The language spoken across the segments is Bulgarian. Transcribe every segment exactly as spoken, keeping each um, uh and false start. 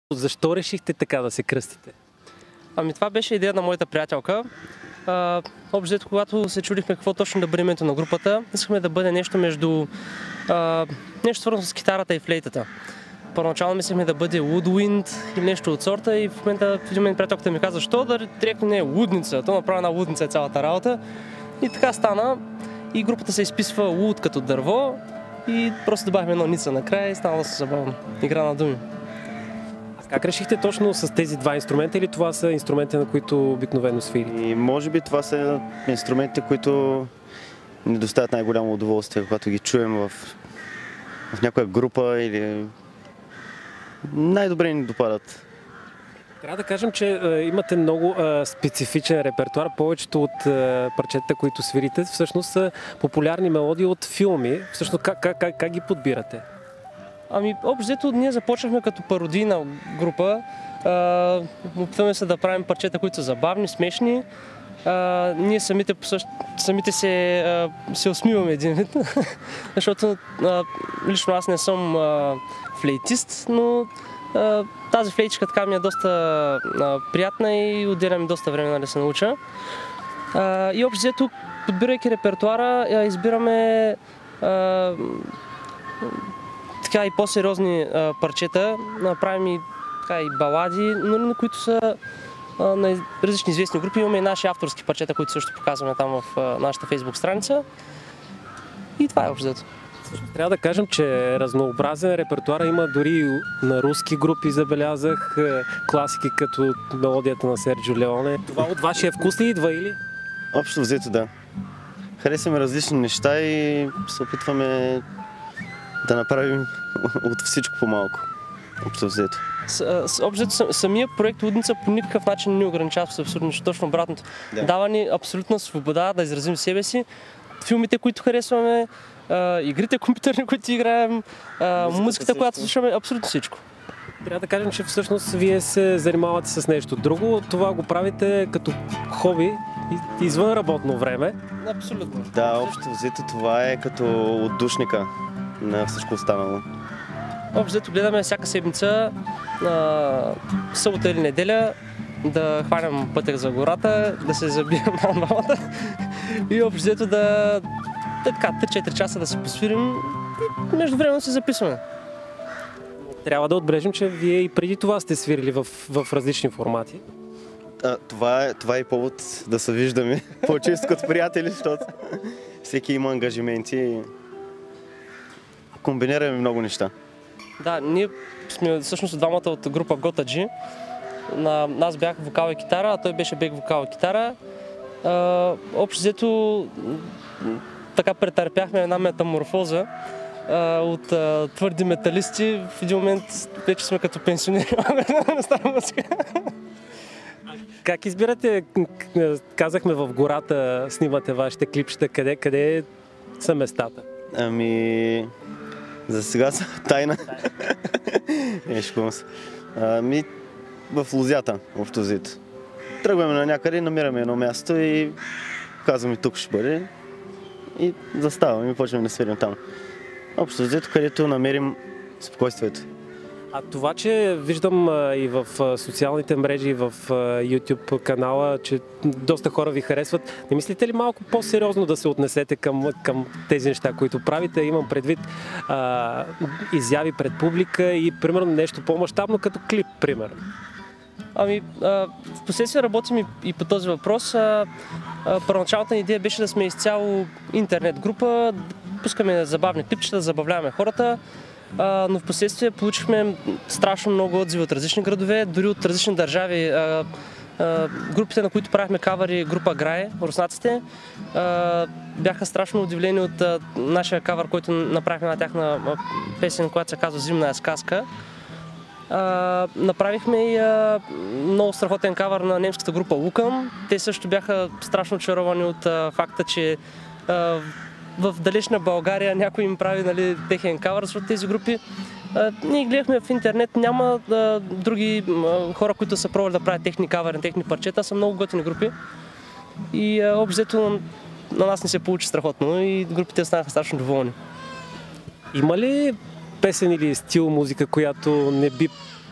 Защо решихте така да се кръстите? Ами това беше идея на моята приятелка. Общо, когато се чудихме какво точно да бъде името на групата, искахме да бъде нещо между а, нещо свързано с китарата и флейтата. Първоначално мислехме да бъде Woodwind или нещо от сорта и в момента в един момент приятелката ми каза, защо да директно не е лудница, то направи една лудница е цялата работа. И така стана и групата се изписва Wood като дърво и просто добавихме едно ница накрая и стана доста забавно. Игра на думи. Как решихте точно с тези два инструмента или това са инструменти, на които обикновено свирите? И може би това са инструментите, които ни доставят най-голямо удоволствие, когато ги чуем в, в някоя група или най-добре ни допадат. Трябва да кажем, че е, имате много е, специфичен репертуар. Повечето от е, парчета, които свирите, всъщност са популярни мелодии от филми. Всъщност как, как, как, как ги подбирате? Ами, общо ние започнахме като пародийна група. Опитваме се да правим парчета, които са забавни, смешни. А, ние самите, самите се, а, се усмиваме един вид, защото а, лично аз не съм а, флейтист, но а, тази флейтичка така ми е доста а, приятна и отделя ми доста време да се науча. А, и общо, подбирайки репертуара, а, избираме а, така и по-сериозни парчета, правим и, така, и балади, но на които са а, на различни известни групи. Имаме и наши авторски парчета, които също показваме там в а, нашата фейсбук страница. И това е общото. Трябва да кажем, че разнообразен репертуар има дори на руски групи, забелязах класики като мелодията на Серджио Леоне. Това от вашия вкус ли идва или? Общо взето, да. Харесваме различни неща и се опитваме да направим от всичко по-малко. Общо взето. Общо самия проект Лудница по никакъв начин не ни ограничава с абсолютно, точно обратното. Да. Дава ни абсолютна свобода да изразим себе си. Филмите, които харесваме, игрите компютърни, които играем, музиката, музиката която слушаме, абсолютно всичко. Трябва да кажем, че всъщност вие се занимавате с нещо друго. Това го правите като хоби извън работно време. Абсолютно. Да, общо взето това е като отдушника на всичко останало. Общо гледаме всяка седмица, събота или неделя, да хванем пътя за гората, да се забием на двамата и общо да, да така три-четири часа да се посвирим и между време се записваме. Трябва да отбележим, че вие и преди това сте свирили в, в различни формати. А, това, е, това е повод да се виждаме по-често като приятели, защото всеки има ангажименти и комбинираме много неща. Да, ние сме всъщност двамата от група Готаджи. На, аз бях вокал и китара, а той беше бек вокал и китара. Общо взето така претърпяхме една метаморфоза а, от а, твърди металисти. В един момент вече сме като пенсионери на стара музика. Как избирате? Казахме в гората, снимате вашите клипчета. Къде, къде са местата? Ами... За сега са тайна. Не, шкувам се. Ами... В Лозята, общо взето. Тръгваме на някъде, намираме едно място и казваме тук ще бъде. И заставаме и почваме да свирим там. Общо взето, където намерим спокойствието. А това, че виждам а, и в а, социалните мрежи, и в а, YouTube канала, че доста хора ви харесват, не мислите ли малко по-сериозно да се отнесете към, към тези неща, които правите? Имам предвид а, изяви пред публика и примерно нещо по-мащабно като клип, примерно. Ами, а, в последствие работим и, и по този въпрос. А, а, първоначалната ни идея беше да сме изцяло интернет група, да пускаме забавни клипчета, да забавляваме хората. Uh, но в последствие получихме страшно много отзиви от различни градове, дори от различни държави. Uh, uh, групите, на които правихме кавъри, група Грае, руснаците, uh, бяха страшно удивлени от uh, нашия кавър, който направихме на тяхна uh, песен, която се казва Зимна сказка. Uh, направихме и uh, много страхотен кавър на немската група Лукъм. Те също бяха страшно очаровани от uh, факта, че uh, в далечна България някой им прави, нали, техен кавър, защото тези групи а, ние гледахме в интернет, няма а, други а, хора, които са пробвали да правят техни кавъри, техни парчета, са много готини групи и общо на нас не се получи страхотно и групите останаха страшно доволни. Има ли песен или стил музика, която не би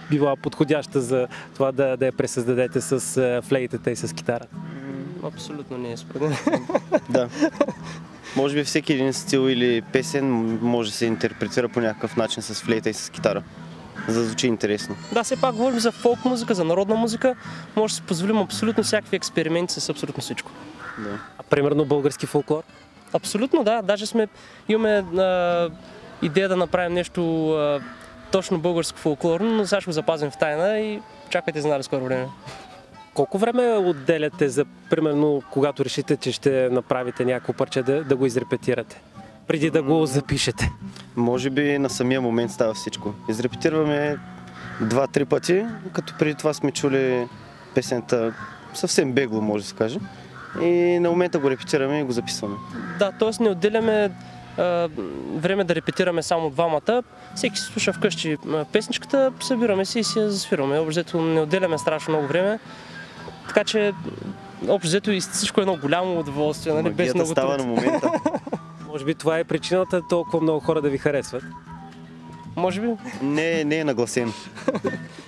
била подходяща за това да, да я пресъздадете с а, флейтата и с китара? Абсолютно не е според мен. Да. Може би всеки един стил или песен може да се интерпретира по някакъв начин с флейта и с китара, за да звучи интересно. Да, все пак говорим за фолк музика, за народна музика. Може да си позволим абсолютно всякакви експерименти с абсолютно всичко. Да. А примерно български фолклор? Абсолютно, да. Даже сме, имаме а, идея да направим нещо а, точно българско фолклорно, но сега ще го запазим в тайна и чакайте за най-скоро време. Колко време отделяте за, примерно, когато решите, че ще направите някакво парче, да, да го изрепетирате, преди да го запишете? Може би на самия момент става всичко. Изрепетираме два-три пъти, като преди това сме чули песента съвсем бегло, може да се каже. И на момента го репетираме и го записваме. Да, т.е. не отделяме а, време да репетираме само двамата. Всеки се слуша вкъщи песничката, събираме се и си я засвираме. Общо не отделяме страшно много време. Така че общо и всичко е едно голямо удоволствие, нали? Без много става труд. на момента. Може би това е причината толкова много хора да ви харесват. Може би. Не, не е нагласен.